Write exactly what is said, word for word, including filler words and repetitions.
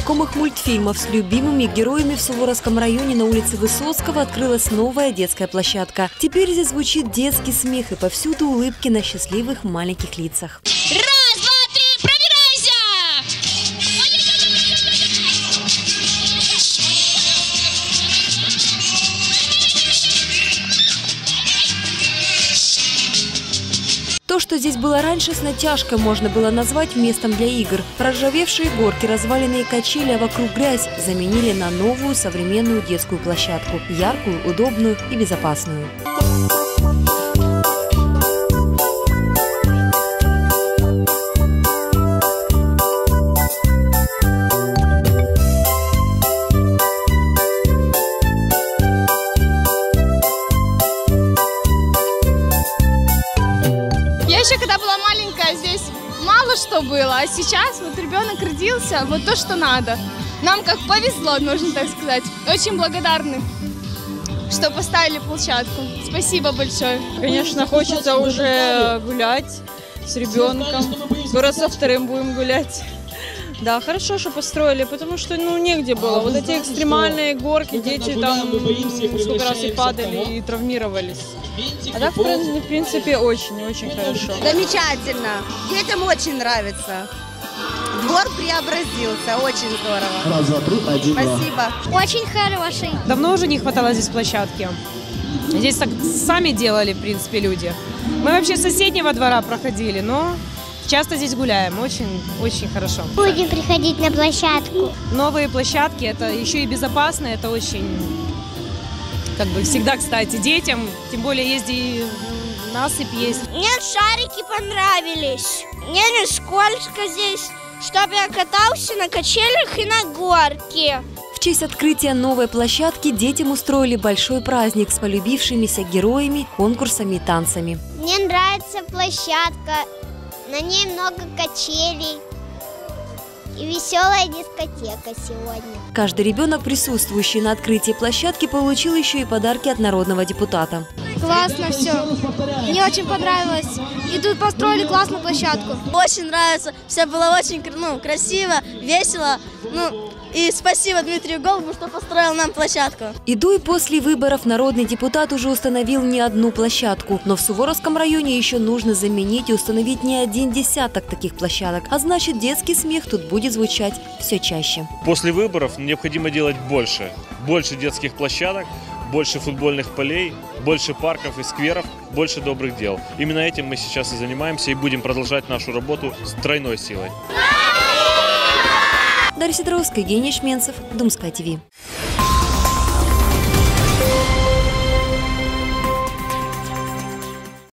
знакомых мультфильмов с любимыми героями в Суворовском районе на улице Высоцкого открылась новая детская площадка. Теперь здесь звучит детский смех и повсюду улыбки на счастливых маленьких лицах. Раз, два, три, пробирайся! То, что здесь было раньше, с натяжкой можно было назвать местом для игр. Проржавевшие горки, разваленные качели, а вокруг грязь заменили на новую современную детскую площадку. Яркую, удобную и безопасную. Я еще когда была маленькая, здесь мало что было, а сейчас вот ребенок родился, вот то, что надо. Нам как повезло, нужно так сказать. Очень благодарны, что поставили площадку. Спасибо большое. Конечно, хочется уже гулять с ребенком. Скоро со вторым будем гулять. Да, хорошо, что построили, потому что, ну, негде было. Вот эти экстремальные горки, дети там сколько раз и падали, и травмировались. А так, в принципе, очень-очень хорошо. Замечательно. Детям очень нравится. Двор преобразился. Очень здорово. Раз, два, три, один, Спасибо. два. Очень хороший. Давно уже не хватало здесь площадки. Здесь так сами делали, в принципе, люди. Мы вообще с соседнего двора проходили, но часто здесь гуляем. Очень-очень хорошо. Будем приходить на площадку. Новые площадки, это еще и безопасно, это очень, как бы, всегда, кстати, детям, тем более есть и насыпь есть. Мне шарики понравились. Мне не скользко здесь, чтобы я катался на качелях и на горке. В честь открытия новой площадки детям устроили большой праздник с полюбившимися героями, конкурсами и танцами. Мне нравится площадка. На ней много качелей и веселая дискотека сегодня. Каждый ребенок, присутствующий на открытии площадки, получил еще и подарки от народного депутата. Классно все. Мне очень понравилось. И тут построили классную площадку. Очень нравится. Все было очень ну, красиво, весело. Ну, и спасибо Дмитрию Голубу, что построил нам площадку. И до и после выборов народный депутат уже установил не одну площадку. Но в Суворовском районе еще нужно заменить и установить не один десяток таких площадок. А значит, детский смех тут будет звучать все чаще. После выборов необходимо делать больше. Больше детских площадок, больше футбольных полей, больше парков и скверов, больше добрых дел. Именно этим мы сейчас и занимаемся и будем продолжать нашу работу с тройной силой. Дарья Сидоровская, Евгений Шменцев, Думская ТВ.